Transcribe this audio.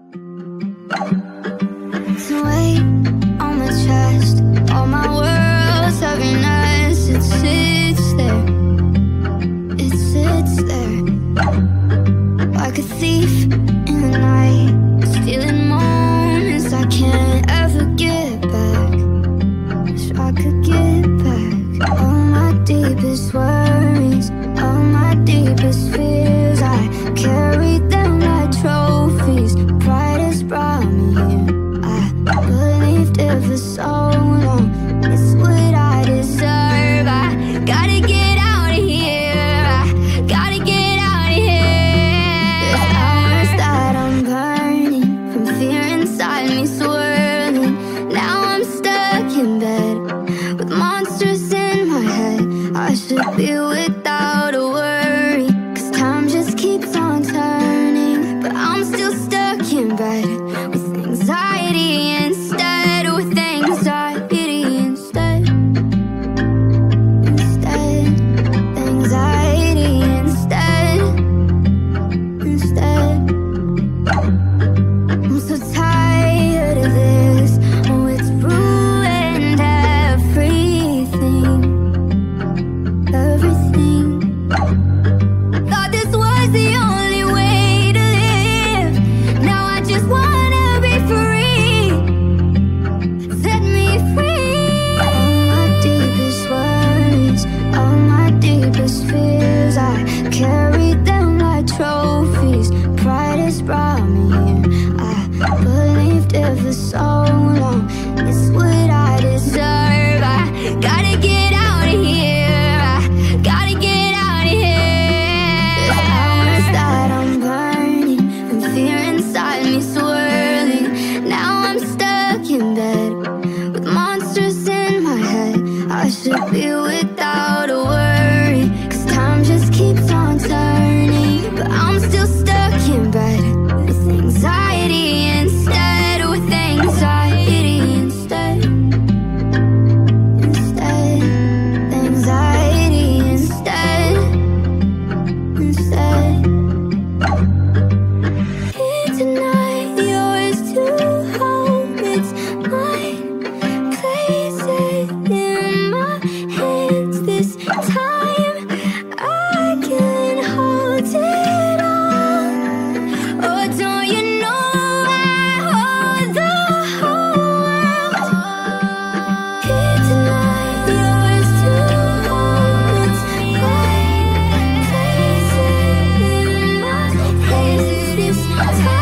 It's a weight on my chest, all my world's heaviness. It sits there, it sits there, like a thief in the night, stealing moments I can't ever get back. Wish I could get back. All my deepest worries, all my deepest fears, I carry them like trophies. Pride has brought me here. I believed it for so long. It's what I deserve. I gotta get out of here. I gotta get out of here. There's hours that I'm burning from fear inside me swirling. Now I'm stuck in bed with monsters in my head. I should be without a worry, 'cause time just keeps on turning. But I'm still stuck in bed with anxiety instead, with anxiety instead. Instead, anxiety instead. Instead, I'm so tired of this. Oh, it's ruined everything. Everything. Thought this was the only way to live. Now I just wanna be free. Set me free. All my deepest worries, all my deepest fears, I carry them like trophies. Pride has brought me here. I believed it for so long. It's what I deserve. I gotta get out of here. I gotta get out of here. There's hours that I'm burning and fear inside me swirling. Now I'm stuck in bed with monsters in my head. I should be without a worry, 'cause time just keeps on turning. But I'm still stuck in bed with anxiety instead, with anxiety instead. Instead, anxiety instead. Instead, here tonight, yours to hold. It's mine. Place it in my hands this time. I can hold it all. Oh, don't you know I hold the whole world? Here tonight, yours to hold. It's mine. Place it in my hands this time.